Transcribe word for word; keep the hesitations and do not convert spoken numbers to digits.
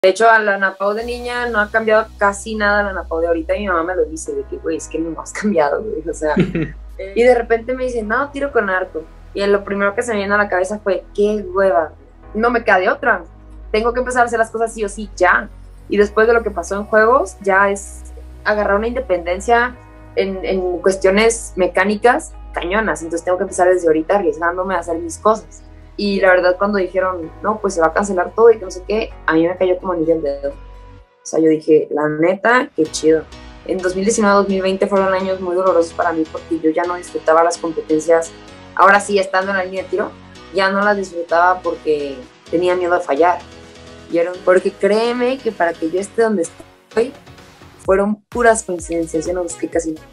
De hecho, a la Napao de niña no ha cambiado casi nada la Napao de ahorita. Mi mamá me lo dice, de que, güey, es que no has cambiado, güey. O sea, y de repente me dice, no, tiro con arco. Y lo primero que se me viene a la cabeza fue, qué hueva. No me queda de otra. Tengo que empezar a hacer las cosas sí o sí ya. Y después de lo que pasó en juegos, ya es agarrar una independencia en, en cuestiones mecánicas cañonas. Entonces tengo que empezar desde ahorita arriesgándome a hacer mis cosas. Y la verdad, cuando dijeron, no, pues se va a cancelar todo y que no sé qué, a mí me cayó como anillo al dedo. O sea, yo dije, la neta, qué chido. En dos mil diecinueve dos mil veinte fueron años muy dolorosos para mí porque yo ya no disfrutaba las competencias. Ahora sí, estando en la línea de tiro, ya no las disfrutaba porque tenía miedo a fallar. Y era un, porque créeme que para que yo esté donde estoy, fueron puras coincidencias, yo no busqué casi nada.